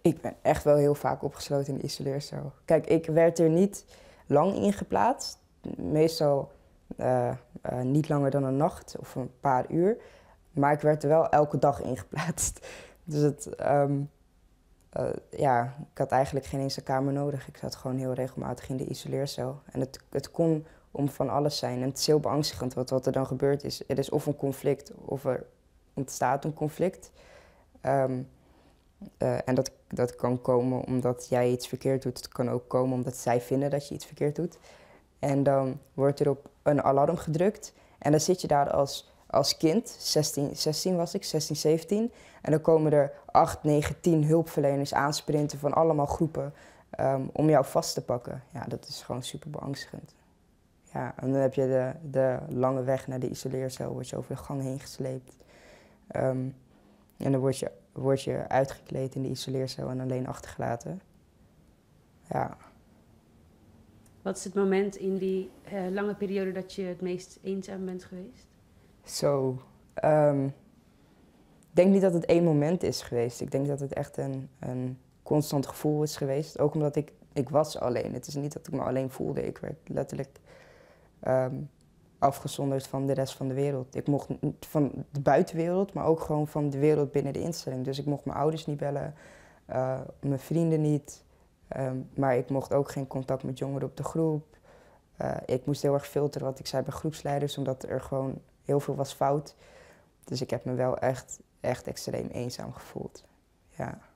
Ik ben echt wel heel vaak opgesloten in de isoleercel. Kijk, ik werd er niet lang in geplaatst. Meestal niet langer dan een nacht of een paar uur. Maar ik werd er wel elke dag in geplaatst. Dus ja, ik had eigenlijk geen eens een kamer nodig. Ik zat gewoon heel regelmatig in de isoleercel. En het kon om van alles zijn. En het is heel beangstigend wat er dan gebeurt is. Er is of een conflict of er ontstaat een conflict. En dat kan komen omdat jij iets verkeerd doet. Het kan ook komen omdat zij vinden dat je iets verkeerd doet. En dan wordt er op een alarm gedrukt. En dan zit je daar als kind, 16 was ik, 16, 17. En dan komen er 8, 9, 10 hulpverleners aansprinten van allemaal groepen om jou vast te pakken. Ja, dat is gewoon super beangstigend. Ja, en dan heb je de lange weg naar de isoleercel, word je over de gang heen gesleept. En dan word je uitgekleed in de isoleercel en alleen achtergelaten. Ja. Wat is het moment in die lange periode dat je het meest eenzaam bent geweest? Zo. Ik denk niet dat het één moment is geweest. Ik denk dat het echt een constant gevoel is geweest. Ook omdat ik was alleen. Het is niet dat ik me alleen voelde. Ik werd letterlijk afgezonderd van de rest van de wereld. Ik mocht van de buitenwereld, maar ook gewoon van de wereld binnen de instelling. Dus ik mocht mijn ouders niet bellen, mijn vrienden niet. Maar ik mocht ook geen contact met jongeren op de groep. Ik moest heel erg filteren wat ik zei bij groepsleiders, omdat er gewoon heel veel was fout. Dus ik heb me wel echt extreem eenzaam gevoeld. Ja.